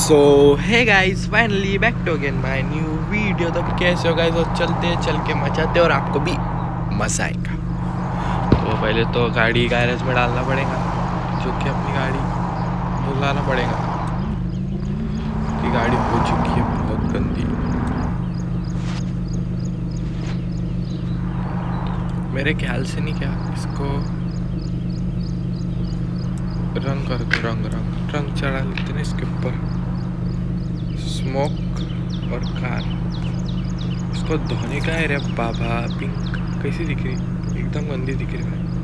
So hey guys, finally back to again my new video. तो कैसे हो guys? और चलते चल के मचाते और आपको भी मज़ा आएगा। तो पहले तो गाड़ी गैरेज में डालना पड़ेगा, जो कि अपनी गाड़ी धुलाना पड़ेगा कि गाड़ी हो चुकी है बहुत गंदी। मेरे ख्याल से नहीं, क्या इसको रंग कर दो, रंग चढ़ा लेते ना इसके ऊपर, स्मोक और कार। इसको धोने का है रे बाबा। पिंक कैसी दिख रही, एकदम गंदी दिख रही भाई।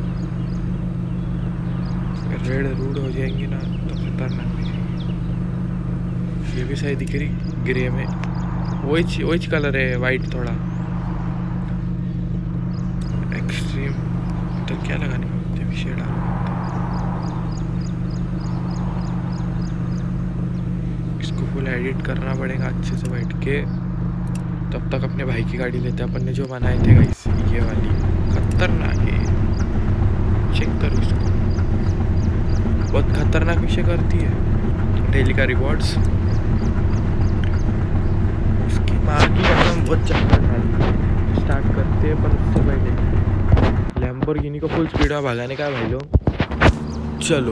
रेड रूड हो जाएंगी ना तो खतरनाक दिखेगी। ये भी सही दिख रही ग्रे में, वही कलर है, वाइट थोड़ा एक्सट्रीम। तो क्या लगाने का शेड आ, फुल एडिट करना पड़ेगा अच्छे से बैठ के। तब तक अपने भाई की गाड़ी लेते हैं। अपन ने जो बनाए थे गाइस, ये वाली खतरनाक है। चेक करो इसको, बहुत खतरनाक विषय करती है। डेली का रिवॉर्ड्स, उसकी माँ की कसम बहुत चक्कर डालती। स्टार्ट करते हैं, पर उससे पहले लैम्बोर्गिनी को फुल स्पीड में भगाने का भाई लोग। चलो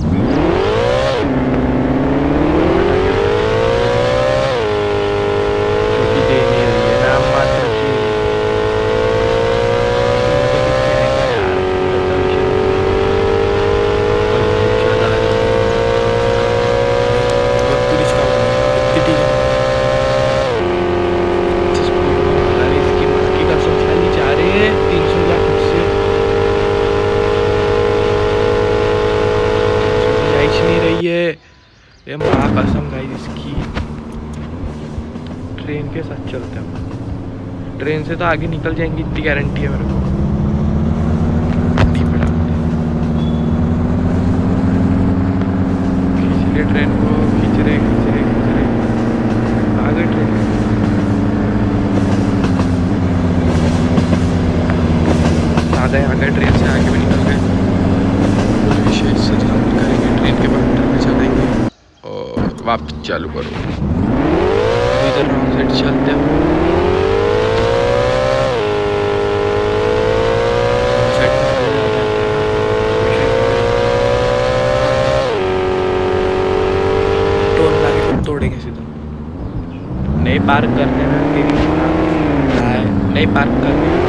ये माँ कसम गाइस, इसकी ट्रेन के साथ चलते हैं। ट्रेन से तो आगे निकल जाएंगी, इतनी गारंटी है मेरे को। खींच ले ट्रेन को, खींच रहे आगे ट्रेन। आ गए ट्रेन से आगे भी निकल गए। विशेष से करेंगे, ट्रेन के बाद में चलाएंगे और वापस चालू करो। इधर रॉन्ग साइड चलते हैं। टोल लाके तुम तोड़ेंगे सीधा। नहीं पार्क करने में नहीं पार्क करने में।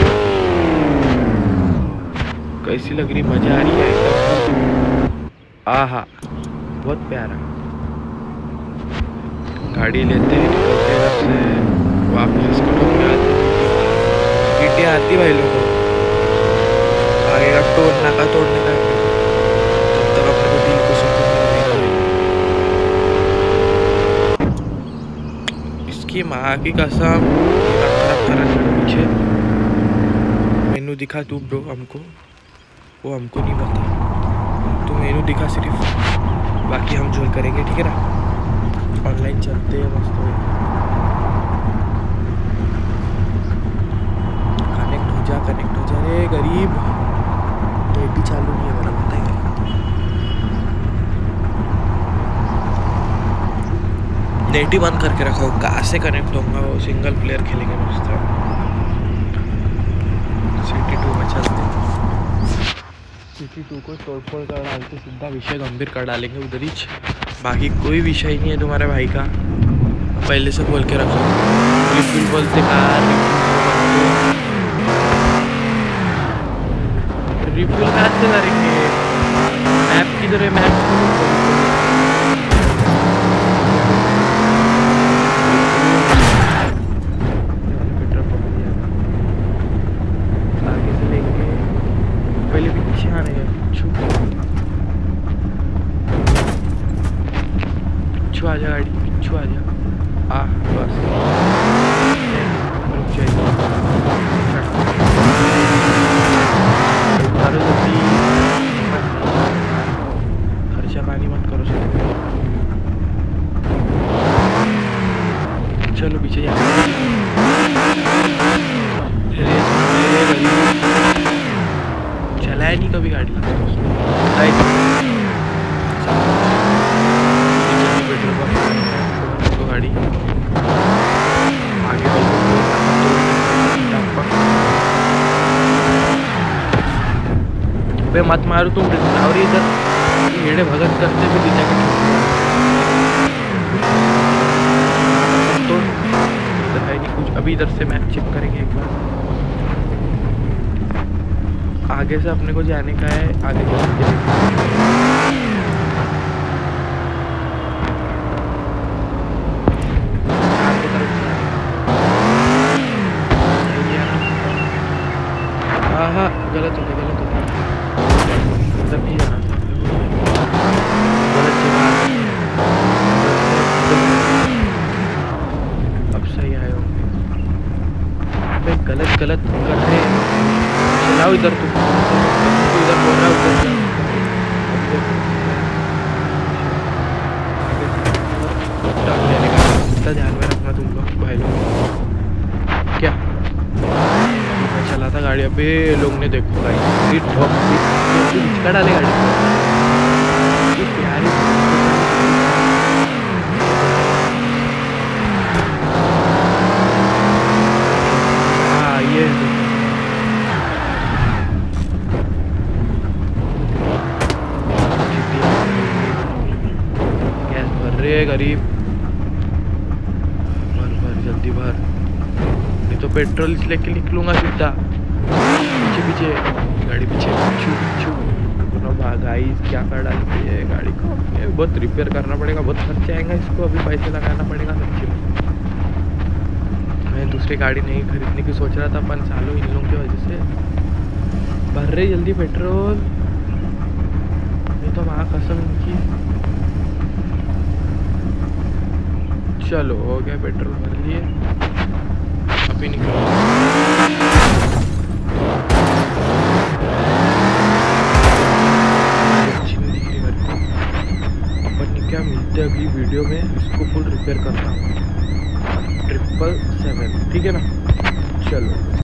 कैसी लग रही, मजा आ रही है एकदम। आहा, बहुत प्यारा। गाड़ी लेते हैं, निकलते हैं घर से वापस। इसको ढूंढने आती आती भाई लोगों। आगे का टोल नाका तोड़ने का, तब तक अपने को दिल को सुकून मिलेगा। इसकी माँ की कसम, पीछे मेनू दिखा तू ब्रो हमको, वो हमको नहीं पता। तू मेनू दिखा सिर्फ, बाकी हम जोल करेंगे, ठीक है ना? ऑनलाइन चलते हैं मस्त। कनेक्ट हो जा रे गरीब। नेट भी चालू नहीं है मेरा, बताएगा। नेट ही बंद करके रखा हो, कहाँ से कनेक्ट होगा? वो सिंगल प्लेयर खेलेंगे मस्त। सिटी 2 में चलते हैं। सिटी 2 को तोड़फोड़ कर डालते, सीधा विषय गंभीर कर डालेंगे उधर ही। बाकी कोई विषय नहीं है तुम्हारे भाई का, पहले से बोल के रखो। रिफिल बोलते कार, रिफिल कहाँ से करेंगे? मैप किधर है? मैप आगे से लेंगे, पहले पीछे आने का। पिछू आ जा गाड़ी, पिछू आ जा। बस रुक जाएगी। खर्चा पानी मत करो सर। चलो पीछे जा। चलाया नहीं कभी गाड़ी। पेट्रोल पंप मत मारो तुम और इधर येड़े भगत करते भी दिखा के तो इधर है नहीं कुछ। अभी इधर से मैप चेक करेंगे एक बार। आगे से अपने को जाने का है, आगे हाँ गलत हो गया तभी जाना था, गलत जगह। अब सही आए होंगे। भाई गलत कर रहे हैं, चलाओ इधर तुम इधर बोल रहा उधर इतना ध्यान में रखना तुम लोग भाई लोग। क्या मैं चला था गाड़ी, अबे लोग ने देखो गाड़ी का डाले गाड़ी प्यारी। हाँ ये गैस भर रहे गरीब, भर जल्दी भर, नहीं तो पेट्रोल लेके निकलूंगा सीधा। पीछे गाड़ी पीछे भागाई क्या कर डालती है गाड़ी को। ये बहुत रिपेयर करना पड़ेगा, बहुत खर्चा आएगा इसको, अभी पैसे लगाना पड़ेगा सच्ची में। मैं दूसरी गाड़ी नहीं खरीदने की सोच रहा था, 5 सालों इन लोगों की वजह से। भर रहे जल्दी पेट्रोल, नहीं तो वहाँ कसम इनकी। चलो हो गया, पेट्रोल भर लिए, अभी निकलो। क्या मिलते हैं अगली वीडियो में, इसको फुल रिपेयर करना हूँ 777, ठीक है ना। चलो।